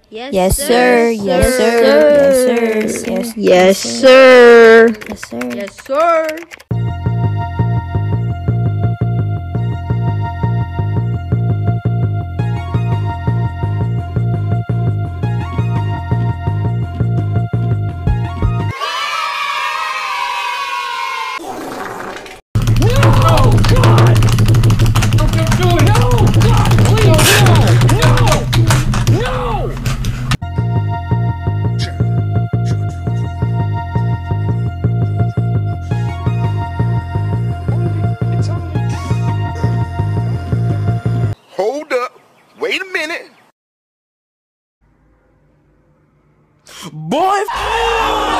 Yes, sir. Yes, sir. Yes, sir. Yes, Yes, sir. yes, sir. Yes, sir. Hold up. Wait a minute. Boy,